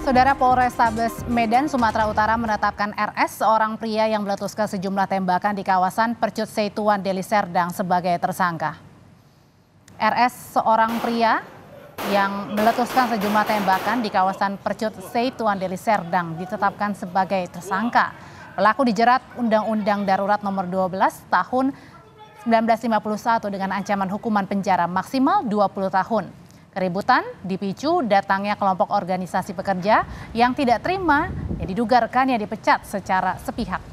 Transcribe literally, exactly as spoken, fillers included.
Saudara, Polrestabes Medan, Sumatera Utara menetapkan R S, seorang pria yang meletuskan sejumlah tembakan di kawasan Percut Seituan Deli Serdang sebagai tersangka. R S, seorang pria yang meletuskan sejumlah tembakan di kawasan Percut Seituan Deli Serdang, ditetapkan sebagai tersangka. Pelaku dijerat Undang-Undang Darurat Nomor dua belas Tahun seribu sembilan ratus lima puluh satu dengan ancaman hukuman penjara maksimal dua puluh tahun. Keributan dipicu datangnya kelompok organisasi pekerja yang tidak terima yang diduga rekannya dipecat secara sepihak.